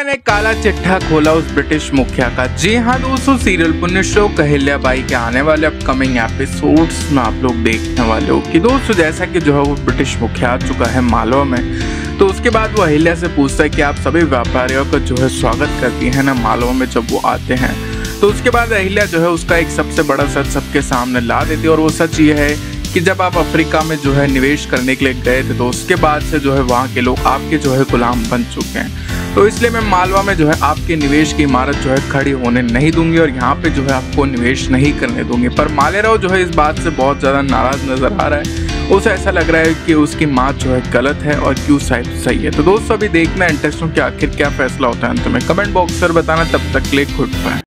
ने काला चिट्ठा खोला उस ब्रिटिश मुखिया का। जी हाँ दोस्तों, सीरियल पुण्य श्लोक अहिल्याबाई के आने वाले अपकमिंग एपिसोड्स में आप लोग देखने वाले हो कि दोस्तों जैसा कि जो है वो ब्रिटिश मुखिया आ चुका है मालवा में, तो उसके बाद वो अहिल्या से पूछता है कि आप सभी व्यापारियों का जो है स्वागत करती है ना मालवा में जब वो आते हैं। तो उसके बाद अहिल्या जो है उसका एक सबसे बड़ा सच सबके सामने ला देती है, और वो सच ये है कि जब आप अफ्रीका में जो है निवेश करने के लिए गए थे तो उसके बाद से जो है वहाँ के लोग आपके जो है गुलाम बन चुके हैं। तो इसलिए मैं मालवा में जो है आपके निवेश की इमारत जो है खड़ी होने नहीं दूंगी और यहाँ पे जो है आपको निवेश नहीं करने दूंगी। पर मालेराव जो है इस बात से बहुत ज़्यादा नाराज नजर आ रहा है। उसे ऐसा लग रहा है कि उसकी माँ जो है गलत है और क्यों साइड सही है। तो दोस्तों अभी देखना इंटरेस्टिंग कि आखिर क्या फैसला होता है अंत में। कमेंट बॉक्स पर बताना। तब तक के लिए गुड बाय।